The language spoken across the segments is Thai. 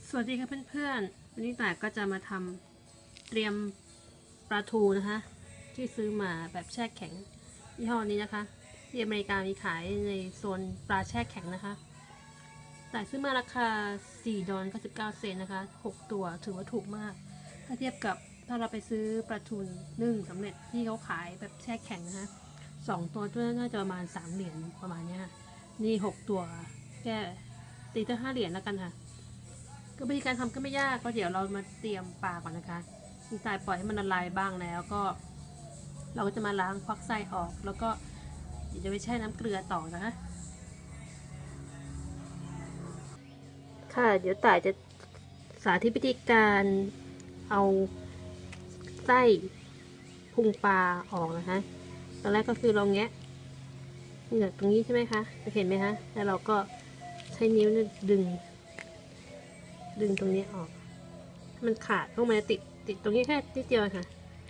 สวัสดีครับเพื่อนๆวันนี้ต่ายก็จะมาทำเตรียมปลาทูนะคะที่ซื้อมาแบบแช่แข็งยี่ห้อนี้นะคะที่อเมริกามีขายในโซนปลาแช่แข็งนะคะต่ายซื้อมาราคา$4.99นะคะ6ตัวถือว่าถูกมากถ้าเทียบกับถ้าเราไปซื้อปลาทูนึ่งสำเร็จที่เขาขายแบบแช่แข็งนะคะ2ตัวน่าจะประมาณ$3ประมาณนี้ค่ะนี่6ตัวแค่ตีตั้ง$5แล้วกันค่ะก็วิธีการทำก็ไม่ยากก็เดี๋ยวเรามาเตรียมปลาก่อนนะคะทิ้งตายปล่อยให้มันละลายบ้างแล้วก็เราก็จะมาล้างควักไส้ออกแล้วก็เดี๋ยวจะไปแช่น้ำเกลือต่อนะคะค่ะเดี๋ยวต่ายจะสาธิตวิธีการเอาไส้พุงปลาออกนะคะตอนแรกก็คือเราแงะเหงือกตรงนี้ใช่ไหมคะจะเห็นไหมคะแล้วเราก็ใช้นิ้วดึงตรงนี้ออกมันขาดพวกมันจะติดตรงนี้แค่นิดเดียวค่ะ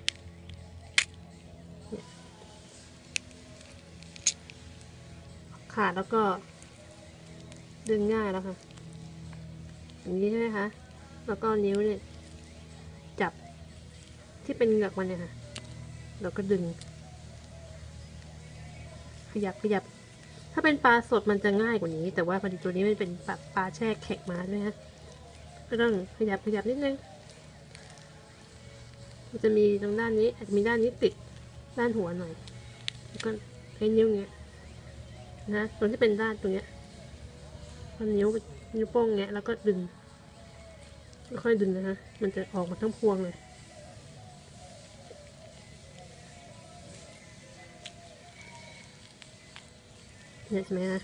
ขาดแล้วก็ดึงง่ายแล้วค่ะอย่างนี้ใช่ไหมคะแล้วก็นิ้วเนี่ยจับที่เป็นเหงือกมันเนี่ยค่ะแล้วก็ดึงขยับถ้าเป็นปลาสดมันจะง่ายกว่านี้แต่ว่าพอดีตัวนี้มันเป็นปลาแช่แข็งมาด้วยนะก็ต้องขยับนิดนึงมันจะมีตรงด้านนี้อาจจะมีด้านนี้ติดด้านหัวหน่อยแล้วก็ใช้นิ้วเงี้ยนะตรงที่เป็นด้านตรงเนี้ยนิ้วโป้งเงี้ยแล้วก็ดึงค่อยดึงนะคะมันจะออกมาทั้งพวงเลยเนี่ยใช่ไหมคะ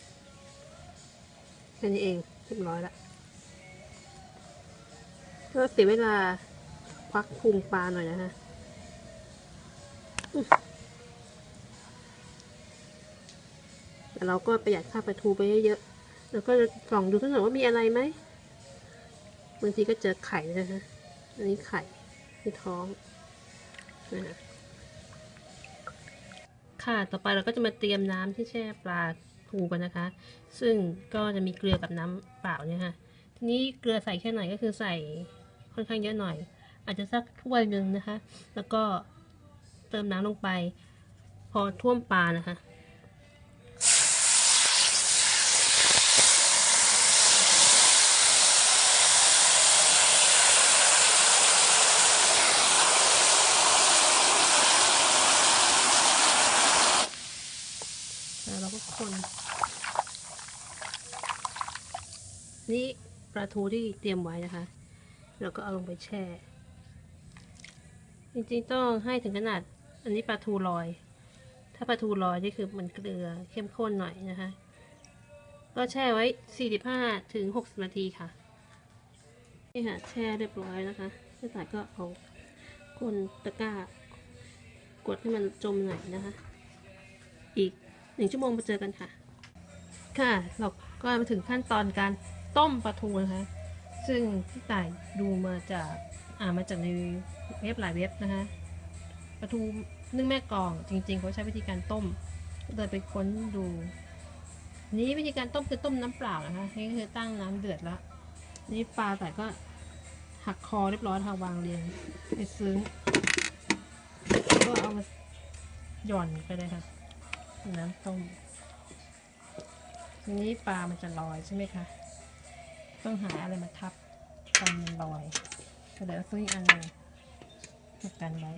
แค่นี้เองเรียบร้อยละก็เสียเวลาควักพุงปลาหน่อยนะคะแต่เราก็ประหยัดค่าปลาทูไปเยอะๆแล้วก็ส่องดูทั้งหมดว่ามีอะไรไหมบางทีก็เจอไข่นะคะอันนี้ไข่ที่ท้องนะคะค่ะต่อไปเราก็จะมาเตรียมน้ำที่แช่ปลาทูกันนะคะซึ่งก็จะมีเกลือกับน้ำเปล่าเนี่ยค่ะทีนี้เกลือใส่แค่ไหนก็คือใส่ค่อนข้างเยอะหน่อยอาจจะสักถ้วยหนึ่งนะคะแล้วก็เติมน้ำลงไปพอท่วมปลานะคะแล้วเราก็คนนี่ปลาทูที่เตรียมไว้นะคะเราก็เอาลงไปแช่จริงๆต้องให้ถึงขนาดอันนี้ปลาทูลอยถ้าปลาทูลอยนี่คือมันเกลือเข้มข้นหน่อยนะคะก็แช่ไว้45 ถึง 60 นาทีค่ะนี่ค่ะแช่เรียบร้อยนะคะพี่สายก็เอาคนตะกร้ากดให้มันจมหน่อยนะคะอีก1 ชั่วโมงมาเจอกันค่ะค่ะเราก็มาถึงขั้นตอนการต้มปลาทูนะคะซึ่งพี่ต่ายดูมาจากในเว็บหลายเว็บนะคะปลาทูนึ่งแม่กลองจริงๆเขาใช้วิธีการต้มก็เลยไปค้นดูนี้วิธีการต้มคือต้มน้ำเปล่านะคะนี่คือตั้งน้ำเดือดแล้วนี่ปลาแต่ก็หักคอเรียบร้อยทางวางเรียงในซึ้งก็เอามาหย่อนไปเลยค่ะน้ำต้มทีนี้ปลามันจะลอยใช่ไหมคะต้องหาอะไรมาทับตอนมันลอยก็เลยเอาซึ้งอีกอันนึงมากันไว้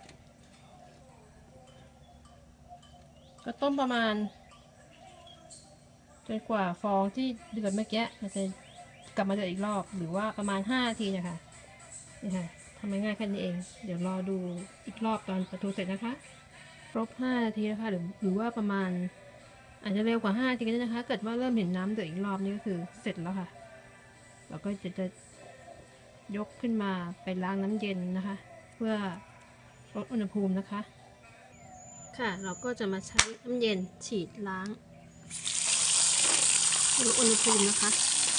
ก็ต้มประมาณจนกว่าฟองที่เดือดเมื่อกี้มันจะกลับมาเดือดอีกรอบหรือว่าประมาณ5 นาทีนะคะนี่ค่ะทำง่ายๆแค่นี้เองเดี๋ยวรอดูอีกรอบตอนปลาทูเสร็จนะคะครบ5 นาทีแล้วค่ะหรือว่าประมาณอาจจะเร็วกว่า5 นาทีก็ได้นะคะเกิดว่าเริ่มเห็นน้ำเดือดอีกรอบนี้ก็คือเสร็จแล้วค่ะเราก็จะยกขึ้นมาไปล้างน้ำเย็นนะคะเพื่อลดอุณหภูมินะคะค่ะเราก็จะมาใช้น้ำเย็นฉีดล้างลดอุณหภูมินะคะ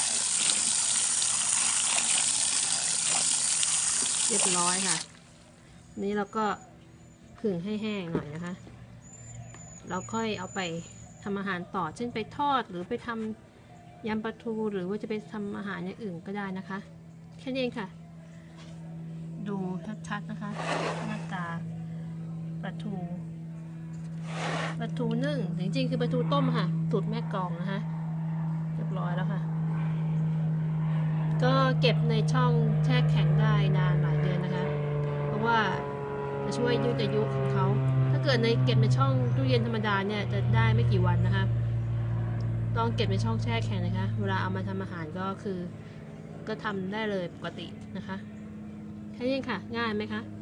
เรียบร้อยค่ะนี้เราก็ผึ่งให้แห้งหน่อยนะคะเราค่อยเอาไปทำอาหารต่อเช่นไปทอดหรือไปทยำปลาทูหรือว่าจะไปทำอาหารอย่างอื่นก็ได้นะคะแค่นี้เองค่ะดูชัดๆนะคะหน้าตาปลาทูนึ่งจริงๆคือปลาทูต้มค่ะสูตรแม่กลองนะคะเรียบร้อยแล้วค่ะก็เก็บในช่องแช่แข็งได้นานหลายเดือนนะคะเพราะว่าจะช่วยยืดอายุของเขาถ้าเกิดเก็บในช่องตู้เย็นธรรมดาเนี่ยจะได้ไม่กี่วันนะคะต้องเก็บในช่องแช่แข็งนะคะเวลาเอามาทำอาหารก็ทำได้เลยปกตินะคะแค่นี้ค่ะง่ายไหมคะ